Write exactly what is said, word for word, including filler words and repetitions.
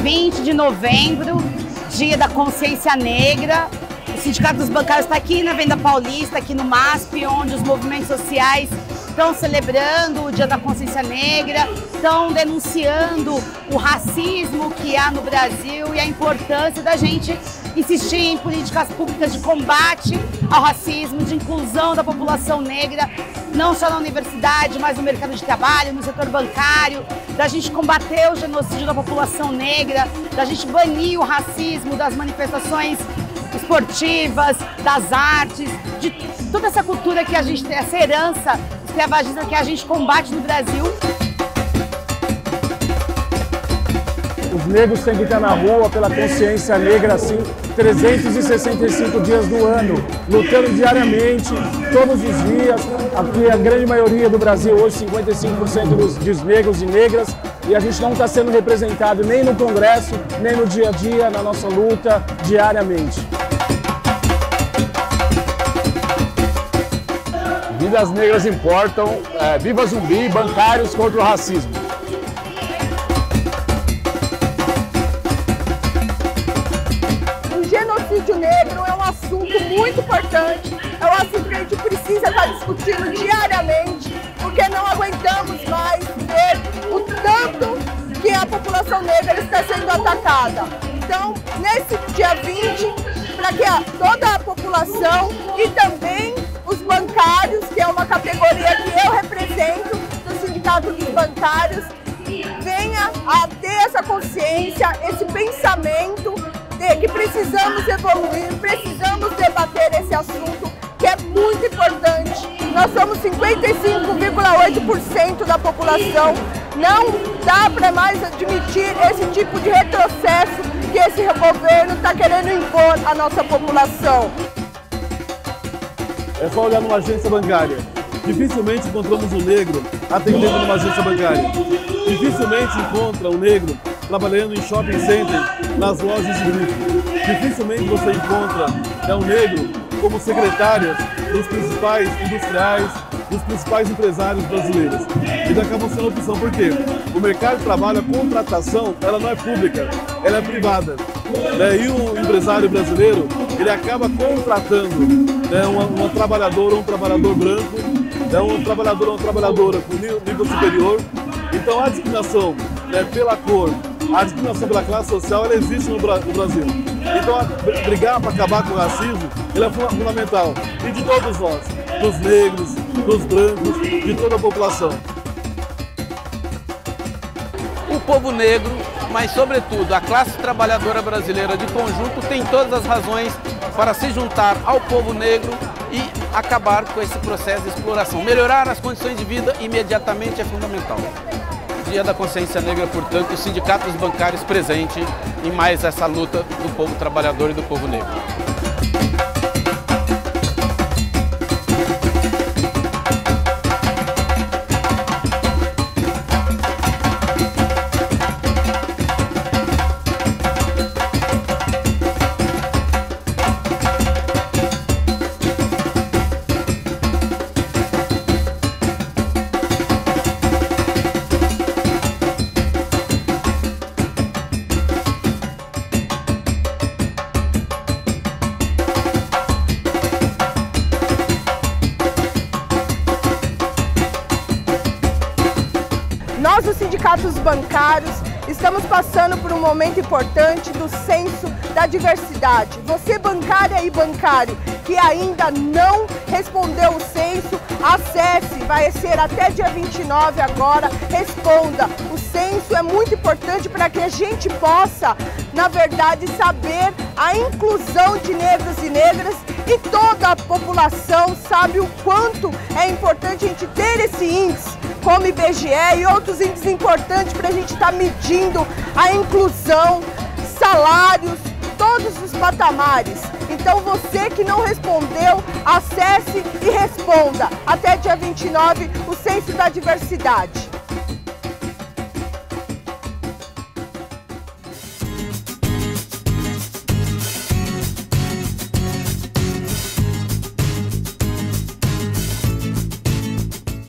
vinte de novembro, Dia da Consciência Negra. O Sindicato dos Bancários está aqui na Avenida Paulista, aqui no MASP, onde os movimentos sociais estão celebrando o Dia da Consciência Negra, estão denunciando o racismo que há no Brasil e a importância da gente insistir em políticas públicas de combate ao racismo, de inclusão da população negra, não só na universidade, mas no mercado de trabalho, no setor bancário, da gente combater o genocídio da população negra, da gente banir o racismo das manifestações esportivas, das artes, de toda essa cultura que a gente tem, essa herança escravagista que a gente combate no Brasil. Os negros têm que estar na rua pela consciência negra, assim, trezentos e sessenta e cinco dias do ano, lutando diariamente, todos os dias. Aqui a grande maioria do Brasil, hoje cinquenta e cinco por cento dos, dos negros e negras, e a gente não está sendo representado nem no Congresso, nem no dia a dia, na nossa luta, diariamente. Vidas negras importam, é, viva Zumbi, bancários contra o racismo. O genocídio negro é um assunto muito importante, é um assunto que a gente precisa estar discutindo diariamente, porque não aguentamos mais ver o tanto que a população negra está sendo atacada. Então, nesse dia vinte, para que toda a população e também os bancários, que é uma categoria que eu represento, do Sindicato dos Bancários, venha a ter essa consciência, esse pensamento de que precisamos evoluir, precisamos debater esse assunto, que é muito importante. Nós somos cinquenta e cinco vírgula oito por cento da população, não dá para mais admitir esse tipo de retrocesso que esse governo está querendo impor à nossa população. É só olhar numa agência bancária. Dificilmente encontramos um negro atendendo numa agência bancária. Dificilmente encontra um negro trabalhando em shopping center, nas lojas de grupo. Dificilmente você encontra é, um negro como secretária dos principais industriais, dos principais empresários brasileiros. Eles acabam sendo opção, por quê? O mercado de trabalho, a contratação, ela não é pública, ela é privada. Né? E o empresário brasileiro, ele acaba contratando né, uma, uma trabalhadora ou um trabalhador branco, né, um trabalhador ou uma trabalhadora com nível superior. Então a discriminação né, pela cor, a discriminação pela classe social, ela existe no Brasil. Então a, brigar para acabar com o racismo, ele é fundamental. E de todos nós, dos negros, dos brancos, de toda a população. O povo negro, mas sobretudo a classe trabalhadora brasileira de conjunto, tem todas as razões para se juntar ao povo negro e acabar com esse processo de exploração. Melhorar as condições de vida imediatamente é fundamental. Dia da Consciência Negra, portanto, o Sindicato dos Bancários presente em mais essa luta do povo trabalhador e do povo negro. Nós, os sindicatos bancários, estamos passando por um momento importante do censo da diversidade. Você, bancária e bancário, que ainda não respondeu o censo, acesse, vai ser até dia vinte e nove agora, responda. O censo é muito importante para que a gente possa, na verdade, saber a inclusão de negros e negras, e toda a população sabe o quanto é importante a gente ter esse índice, como I B G E e outros índices importantes para a gente estar medindo a inclusão, salários, todos os patamares. Então você que não respondeu, acesse e responda até dia vinte e nove o Censo da Diversidade.